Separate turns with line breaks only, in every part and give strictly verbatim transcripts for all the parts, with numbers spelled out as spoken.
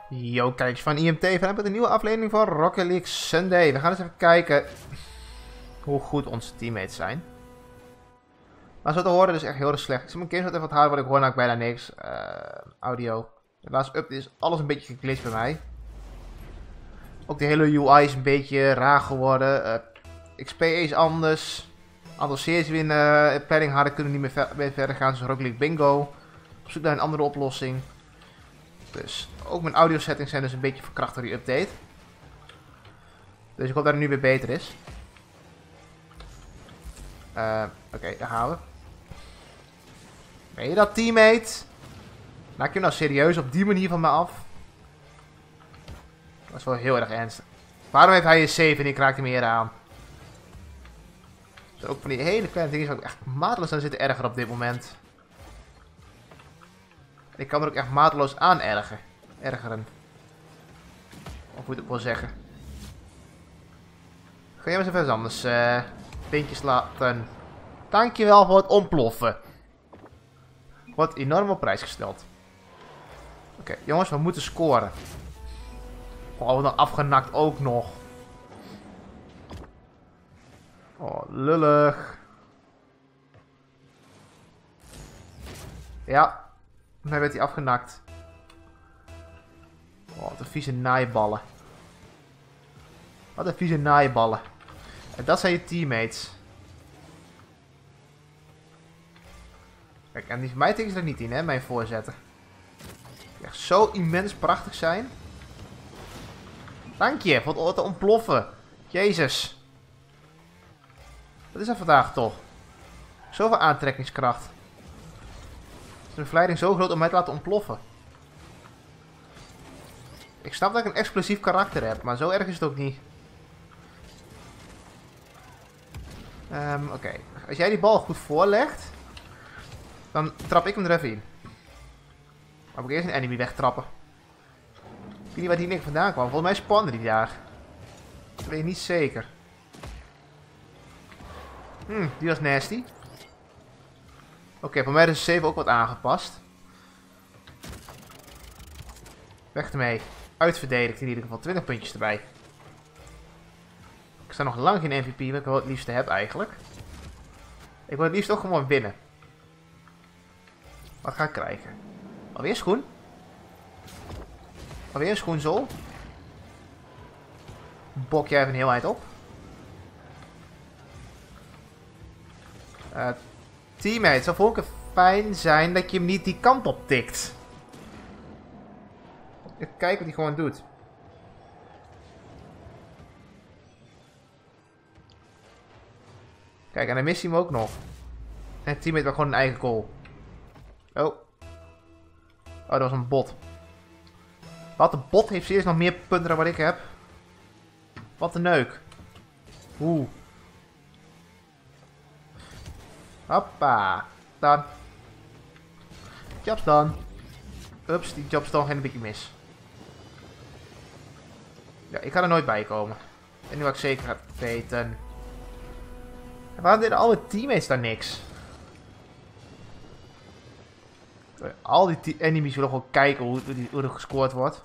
Yo, kijkers van I M T, vandaag met een nieuwe aflevering van Rocket League Sunday. We gaan eens even kijken hoe goed onze teammates zijn. Maar zo te horen is echt heel erg slecht. Ik zie mijn games wat even wat harder, want ik hoor nou bijna niks. Uh, audio. De laatste update is alles een beetje geglitcht bij mij. Ook de hele U I is een beetje raar geworden. Uh, X P is anders. Aantal series in uh, planning harder kunnen niet meer, ver meer verder gaan, zoals Rocket League Bingo. Op zoek naar een andere oplossing. Dus ook mijn audio settings zijn dus een beetje verkracht door die update. Dus ik hoop dat het nu weer beter is. Uh, Oké, okay, daar gaan we. Ben je dat, teammate? Maak je hem nou serieus op die manier van me af? Dat is wel heel erg ernstig. Waarom heeft hij een zeven en ik raak hem meer aan? Dus ook van die hele kleine dingen zou ik echt mateloos aan zitten erger op dit moment. Ik kan er ook echt mateloos aan ergeren. Ergeren. Of moet ik wel zeggen. Ga jij maar eens even anders uh, pintjes laten. Dankjewel voor het ontploffen. Wordt enorm op prijs gesteld. Oké, okay, jongens, we moeten scoren. Oh, we dan afgenakt ook nog. Oh, lullig. Ja. Dan werd hij afgenakt. Oh, wat een vieze naaiballen. Wat een vieze naaiballen. En dat zijn je teammates. Kijk, en die van mij tikken ze er niet in, hè, mijn voorzetten. Die echt zo immens prachtig zijn. Dank je, voor het te ontploffen. Jezus. Wat is dat vandaag toch? Zoveel aantrekkingskracht. De verleiding zo groot om mij te laten ontploffen. Ik snap dat ik een explosief karakter heb, maar zo erg is het ook niet. Um, Oké, okay. Als jij die bal goed voorlegt, dan trap ik hem er even in. Maar moet ik eerst een enemy wegtrappen. Ik weet niet waar die niks vandaan kwam. Volgens mij spande die daar. Dat weet ik niet zeker. Hmm, die was nasty. Oké, okay, voor mij is de zeven ook wat aangepast. Weg ermee. Uitverdedigd in ieder geval. twintig puntjes erbij. Ik sta nog lang geen M V P, wat ik wel het liefste heb eigenlijk. Ik wil het liefst ook gewoon winnen. Wat ga ik krijgen? Alweer schoen? Alweer een schoen zo? Bok jij even heel eind op. Uh, Teammate, het zou voor ook fijn zijn dat je hem niet die kant op tikt. Even kijken wat hij gewoon doet. Kijk, en dan mist hij hem ook nog. En het teammate was gewoon een eigen goal. Oh. Oh, dat was een bot. Wat, de bot heeft serieus nog meer punten dan wat ik heb. Wat een neuk. Oeh. Hoppa. Dan. Jobs dan. Ups, die jobs dan een beetje mis. Ja, ik ga er nooit bij komen. En nu wat ik zeker heb weten. En waarom deden alle teammates daar niks? Al die enemies willen gewoon kijken hoe, hoe, hoe er gescoord wordt.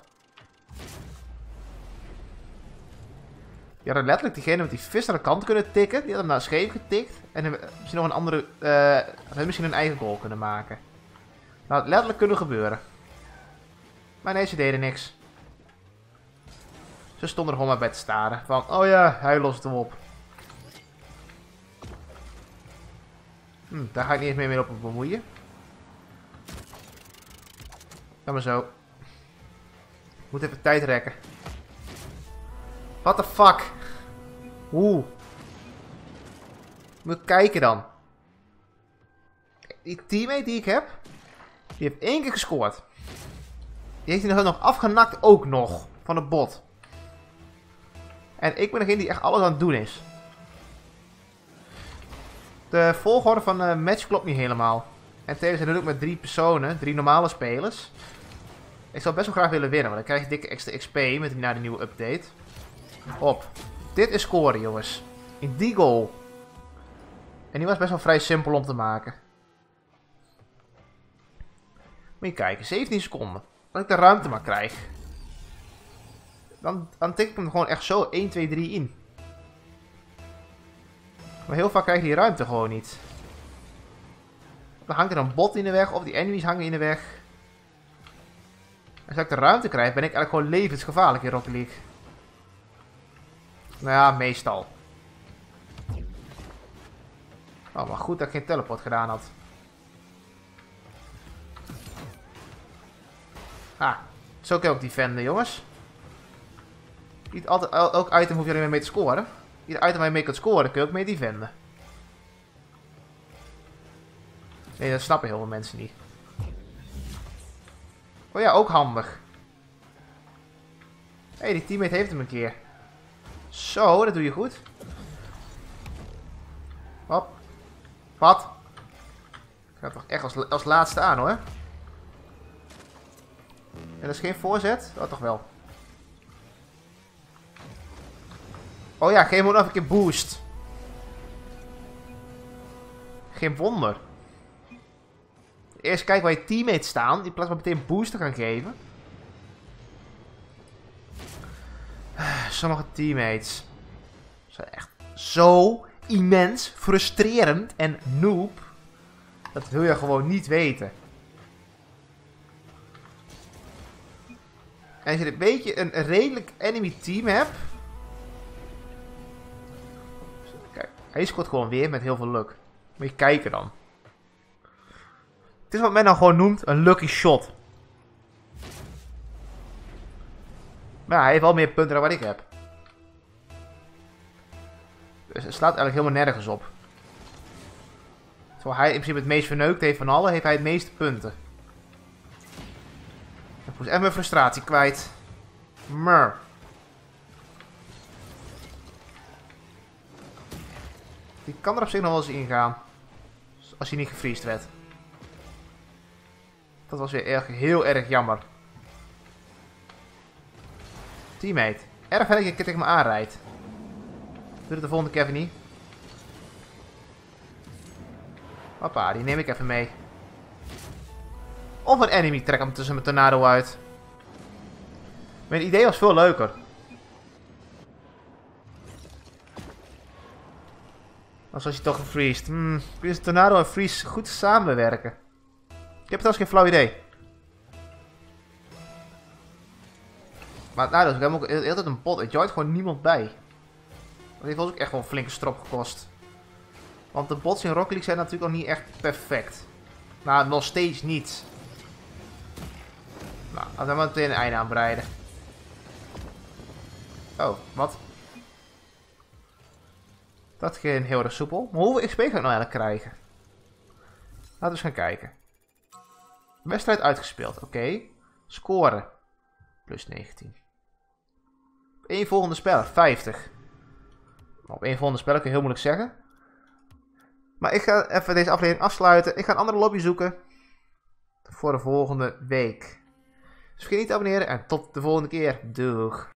Die hadden letterlijk diegene met die vis aan de kant kunnen tikken. Die hadden hem naar scheef getikt. En misschien nog een andere... Uh, misschien een eigen goal kunnen maken. Dat had letterlijk kunnen gebeuren. Maar nee, ze deden niks. Ze stonden er gewoon maar bij te staren. Van, oh ja, hij lost hem op. Hm, daar ga ik niet eens meer mee op bemoeien. Dan maar zo. Ik moet even tijd rekken. What the fuck? Oeh. Moet kijken dan. Die teammate die ik heb, die heeft één keer gescoord. Die heeft hij nog afgenakt ook nog. Van de bot. En ik ben degene die echt alles aan het doen is. De volgorde van de match klopt niet helemaal. En tevens zijn er ook met drie personen, drie normale spelers. Ik zou best wel graag willen winnen, want dan krijg je dikke extra X P met die, na de nieuwe update. Op. Dit is scoren, jongens. In die goal. En die was best wel vrij simpel om te maken. Moet je kijken, zeventien seconden. Dat ik de ruimte maar krijg. dan, dan tik ik hem gewoon echt zo één, twee, drie in. Maar heel vaak krijg je die ruimte gewoon niet. Dan hangt er een bot in de weg, of die enemies hangen in de weg. Als ik de ruimte krijg, ben ik eigenlijk gewoon levensgevaarlijk in Rocket League. Nou ja, meestal. Oh, maar goed dat ik geen teleport gedaan had. Ah, zo kan je ook defenden, jongens. Niet altijd, elk item hoef je er niet mee te scoren. Ieder item waar je mee kunt scoren, kun je ook mee defenden. Nee, dat snappen heel veel mensen niet. Oh ja, ook handig. Hé, hey, die teammate heeft hem een keer. Zo, dat doe je goed. Hop. Wat? Gaat toch echt als, als laatste aan, hoor. En dat is geen voorzet? Oh, toch wel. Oh ja, geef hem ook nog een keer boost. Geen wonder. Eerst kijken waar je teammates staan, in plaats van meteen boost te gaan geven. Sommige teammates zijn echt zo immens frustrerend en noob. Dat wil je gewoon niet weten. En als je een beetje een redelijk enemy team hebt. Kijk, hij scoort gewoon weer met heel veel luck. Moet je kijken dan. Het is wat men dan gewoon noemt een lucky shot. Maar ja, hij heeft wel meer punten dan wat ik heb. Dus het slaat eigenlijk helemaal nergens op. Terwijl hij in principe het meest verneukt heeft van allen, heeft hij het meeste punten. Ik moest echt mijn frustratie kwijt. Maar. Die kan er op zich nog wel eens ingaan. Als hij niet gefreezed werd. Dat was weer erg, heel erg jammer. Teammate. Erg fijn dat je tegen me aanrijdt. Doe het de volgende keer even niet. Hoppa, die neem ik even mee. Of een enemy trek hem tussen mijn tornado uit. Mijn idee was veel leuker. Als als je toch gefreezed. Hmm, kun je tornado en freeze goed samenwerken? Ik heb trouwens geen flauw idee. Maar nou, dus ik heb ook altijd een bot. Er joint gewoon niemand bij. Dat heeft ons ook echt wel een flinke strop gekost. Want de bots in Rocket League zijn natuurlijk nog niet echt perfect. Nou, nog steeds niet. Nou, laten we maar meteen een einde aanbreiden. Oh, wat? Dat ging heel erg soepel. Maar hoeveel X P ga ik nou eigenlijk krijgen? Laten we eens gaan kijken. Wedstrijd uitgespeeld, oké. Okay. Scoren. Plus negentien. Op één volgende speler, vijftig. Op één volgende speler kun je heel moeilijk zeggen. Maar ik ga even deze aflevering afsluiten. Ik ga een andere lobby zoeken. Voor de volgende week. Dus vergeet niet te abonneren en tot de volgende keer. Doeg.